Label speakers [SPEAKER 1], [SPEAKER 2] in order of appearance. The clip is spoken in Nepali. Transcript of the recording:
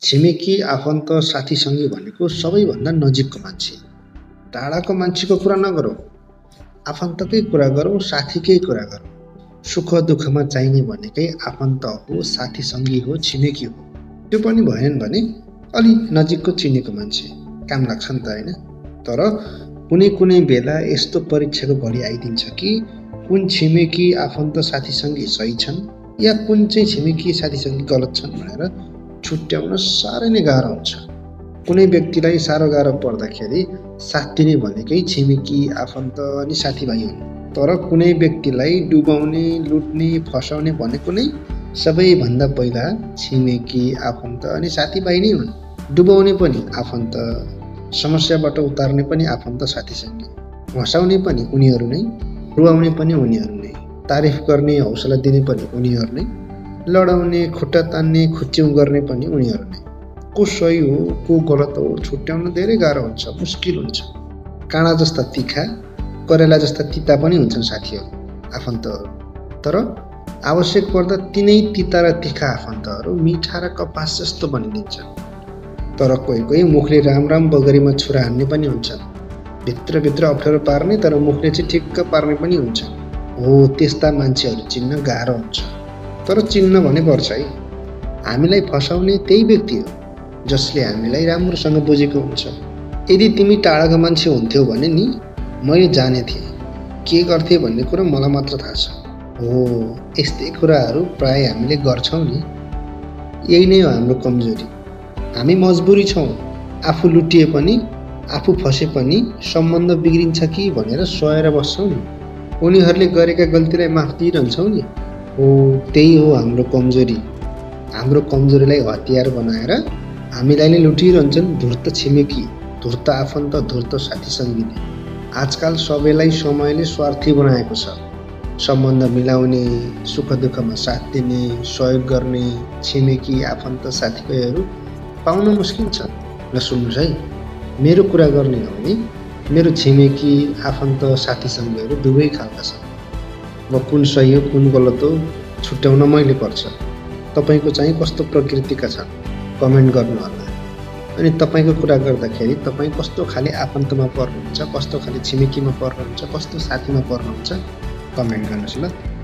[SPEAKER 1] छिमेकी आफन्त साथीसँगी भनेको सबैभन्दा नजिकको मान्छे। टाढाको मान्छेको कुरा नगरौँ, आफन्तकै कुरा गरौँ, साथीकै कुरा गरौँ। सुख दुःखमा चाहिने भनेकै आफन्त हो, साथीसँगी हो, छिमेकी हो। त्यो पनि भएन भने अलि नजिकको चिनेको मान्छे काम लाग्छ नि त, होइन? तर कुनै कुनै बेला यस्तो परीक्षाको घडी आइदिन्छ कि कुन छिमेकी आफन्त साथीसँगी सही छन् या कुन चाहिँ छिमेकी साथीसँगी गलत छन् भनेर छुट्याउन साह्रै नै गाह्रो हुन्छ। कुनै व्यक्तिलाई साह्रो गाह्रो पर्दाखेरि साथ दिने भनेकै छिमेकी आफन्त अनि साथीभाइ हुन्। तर कुनै व्यक्तिलाई डुबाउने, लुट्ने, फसाउने भनेको नै सबैभन्दा पहिला छिमेकी आफन्त अनि साथीभाइ नै हुन्। डुबाउने पनि आफन्त, समस्याबाट उतार्ने पनि आफन्त साथीसँगी, हँसाउने पनि उनीहरू नै, रुवाउने पनि उनीहरू नै, तारिफ गर्ने, हौसला दिने पनि उनीहरू नै, लडाउने, खुट्टा तान्ने, खुच्च्याउँ गर्ने पनि उनीहरू नै। को सही हो, को गलत हो छुट्याउन धेरै गाह्रो हुन्छ, मुस्किल हुन्छ। काँडा जस्ता तिखा, करेला जस्ता तिता पनि हुन्छन् साथीहरू, आफन्तहरू। तर आवश्यक पर्दा तिनै तिता र तिखा आफन्तहरू मिठा र कपास जस्तो बनिदिन्छन्। तर कोही कोही मुखले राम राम बगरीमा छुरा हान्ने पनि हुन्छन्। भित्रभित्र अप्ठ्यारो पार्ने तर मुखले चाहिँ ठिक्क पार्ने पनि हुन्छ। हो, त्यस्ता मान्छेहरू चिन्न गाह्रो हुन्छ। तर चिन्न भने पर्छ है। हामीलाई फसाउने त्यही व्यक्ति हो जसले हामीलाई राम्रोसँग बुझेको हुन्छ। यदि तिमी टाढाको मान्छे हुन्थ्यौ भने नि मैले जाने थिएँ, के गर्थे भन्ने कुरा मलाई मात्र थाहा छ। हो, यस्तै कुराहरू प्राय हामीले गर्छौँ नि। यही नै हो हाम्रो कमजोरी। हामी मजबुरी छौँ, आफू लुटिए पनि, आफू फसे पनि सम्बन्ध बिग्रिन्छ कि भनेर सहेर बस्छौँ नि। उनीहरूले गरेका गल्तीलाई माफ दिइरहन्छौँ नि। हो, त्यही हो हाम्रो कमजोरी। हाम्रो कमजोरीलाई हतियार बनाएर हामीलाई नै लुटिरहन्छन् धूर्त छिमेकी, धूर्त आफन्त, धूर्त साथीसँगीले। आजकल सबैलाई समयले स्वार्थी बनाएको छ। सम्बन्ध मिलाउने, सुख दुःखमा साथ दिने, सहयोग गर्ने छिमेकी आफन्त साथीभाइहरू पाउन मुस्किल छ। ल सुन्नुहोस् है, मेरो कुरा गर्ने हो भने मेरो छिमेकी आफन्त साथीसँगीहरू दुवै खालका छन्। अब कुन सही हो, कुन गलत हो छुट्याउन मैले पर्छ। तपाईँको चाहिँ कस्तो प्रकृतिका छन् कमेन्ट गर्नुहोला। अनि तपाईँको कुरा गर्दाखेरि तपाईँ कस्तो खाले आफन्तमा पर्नुहुन्छ, कस्तो खाले छिमेकीमा पर्नुहुन्छ, कस्तो साथीमा पर्नुहुन्छ कमेन्ट गर्नुहोस् ल।